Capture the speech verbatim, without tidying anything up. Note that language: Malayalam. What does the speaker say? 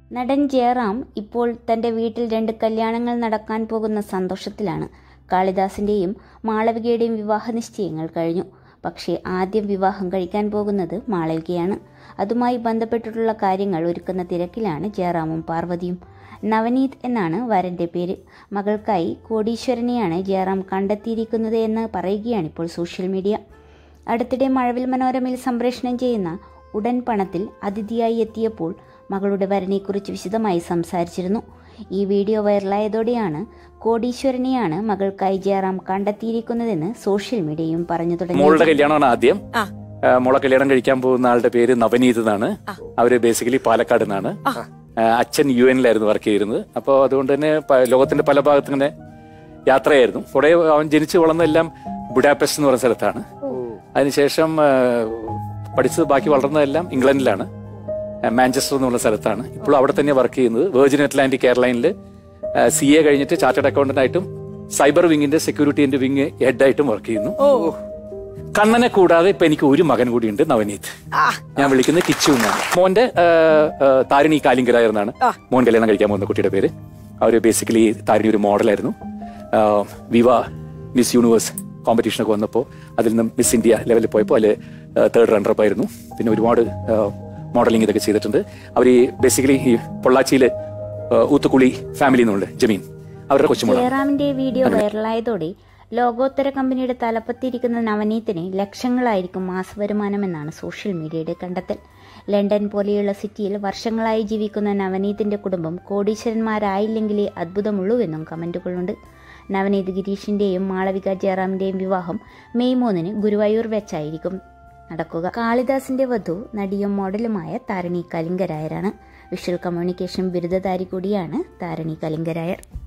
നടൻ ജയറാം ഇപ്പോൾ തൻ്റെ വീട്ടിൽ രണ്ട് കല്യാണങ്ങൾ നടക്കാൻ പോകുന്ന സന്തോഷത്തിലാണ്. കാളിദാസിൻ്റെയും മാളവികയുടെയും വിവാഹ നിശ്ചയങ്ങൾ കഴിഞ്ഞു. പക്ഷേ ആദ്യം വിവാഹം കഴിക്കാൻ പോകുന്നത് മാളവികയാണ്. അതുമായി ബന്ധപ്പെട്ടിട്ടുള്ള കാര്യങ്ങൾ ഒരുക്കുന്ന തിരക്കിലാണ് ജയറാമും പാർവതിയും. നവനീത് എന്നാണ് വരൻ്റെ പേര്. മകൾക്കായി കോടീശ്വരനെയാണ് ജയറാം കണ്ടെത്തിയിരിക്കുന്നത് എന്ന് പറയുകയാണിപ്പോൾ സോഷ്യൽ മീഡിയ. അടുത്തിടെ മഴവിൽ മനോരമയിൽ സംപ്രേഷണം ചെയ്യുന്ന ഉടൻ പണത്തിൽ അതിഥിയായി എത്തിയപ്പോൾ മകളുടെ വരനെക്കുറിച്ച് വിശദമായി സംസാരിച്ചിരുന്നു. ഈ വീഡിയോ വൈറലായതോടെയാണ് കോടീശ്വരനെയാണ് മകൾക്കായി ജയറാം കണ്ടെത്തിയിരിക്കുന്നതെന്ന് സോഷ്യൽ മീഡിയയും പറഞ്ഞു തുടങ്ങി. മോളുടെ കല്യാണമാണ് ആദ്യം. മോളെ കല്യാണം കഴിക്കാൻ പോകുന്ന ആളുടെ പേര് നവനീത് എന്നാണ്. അവര് ബേസിക്കലി പാലക്കാട് നിന്നാണ്. അച്ഛൻ യു എനിലായിരുന്നു വർക്ക് ചെയ്തിരുന്നത്. അപ്പോൾ അതുകൊണ്ട് തന്നെ ലോകത്തിന്റെ പല ഭാഗത്തും ഇങ്ങനെ യാത്രയായിരുന്നു. കുറെ അവൻ ജനിച്ചു വളർന്നതെല്ലാം ബുഡാപെസ്റ്റ് എന്ന് പറയുന്ന സ്ഥലത്താണ്. അതിനുശേഷം പഠിച്ചത് ബാക്കി വളർന്നതെല്ലാം ഇംഗ്ലണ്ടിലാണ്, മാഞ്ചസ്റ്റർ എന്നുള്ള സ്ഥലത്താണ്. ഇപ്പോൾ അവിടെ തന്നെ വർക്ക് ചെയ്യുന്നത്. വെർജിൻ അറ്റ്ലാന്റിക് എയർലൈനിൽ സി എ കഴിഞ്ഞിട്ട് ചാർട്ടേഡ് അക്കൗണ്ടന്റ് ആയിട്ടും സൈബർ വിങ്ങിന്റെ സെക്യൂരിറ്റിന്റെ വിങ് ഹെഡായിട്ടും വർക്ക് ചെയ്യുന്നു. കണ്ണനെ കൂടാതെ ഇപ്പൊ എനിക്ക് ഒരു മകൻ കൂടിയുണ്ട്, നവനീത്. ഞാൻ വിളിക്കുന്നത് കിച്ചു എന്നാണ്. മോന്റെ താരിണി കാലിങ്കരായർ എന്നാണ് മോൻ കല്യാണം കഴിക്കാൻ പോകുന്ന കുട്ടിയുടെ പേര്. അവര് ബേസിക്കലി താരിണി ഒരു മോഡലായിരുന്നു. വിവ മിസ് യൂണിവേഴ്സ് കോമ്പറ്റീഷനൊക്കെ വന്നപ്പോൾ അതിൽ നിന്ന് മിസ് ഇന്ത്യ ലെവലിൽ പോയപ്പോൾ അതിൽ തേർഡ് റണ്ണറപ്പ് ആയിരുന്നു. പിന്നെ ഒരുപാട് മോഡലിംഗ് ഇതൊക്കെ ചെയ്തിട്ടുണ്ട്. അവർ ഈ ബേസിക്കലി ഈ പൊള്ളാച്ചിയിലെ ഊത്തുകുളി ഫാമിലി എന്നുണ്ട് ജമീൻ, അവരുടെ കൊച്ചുമോളാണ്. ജയറാമിന്റെ വീഡിയോ വൈറലായതോടെ ലോകോത്തര കമ്പനിയുടെ തലപ്പത്തിരിക്കുന്ന നവനീതിന് ലക്ഷങ്ങളായിരിക്കും മാസ വരുമാനമെന്നാണ് സോഷ്യൽ മീഡിയയുടെ കണ്ടെത്തൽ. ലണ്ടൻ പോലെയുള്ള സിറ്റിയിൽ വർഷങ്ങളായി ജീവിക്കുന്ന നവനീതിന്റെ കുടുംബം കോടീശ്വരന്മാരായില്ലെങ്കിലേ അത്ഭുതമുള്ളൂവെന്നും കമന്റുകളുണ്ട്. നവനീത് ഗിരീഷിന്റെയും മാളവിക ജയറാമിന്റെയും വിവാഹം മെയ് മൂന്നിന് ഗുരുവായൂർ വെച്ചായിരിക്കും നടക്കുക. കാളിദാസിന്റെ വധു നടിയും മോഡലുമായ താരിണി കലിംഗരായരാണ്. വിഷ്വൽ കമ്മ്യൂണിക്കേഷൻ ബിരുദധാരി കൂടിയാണ് താരിണി കലിംഗരായർ.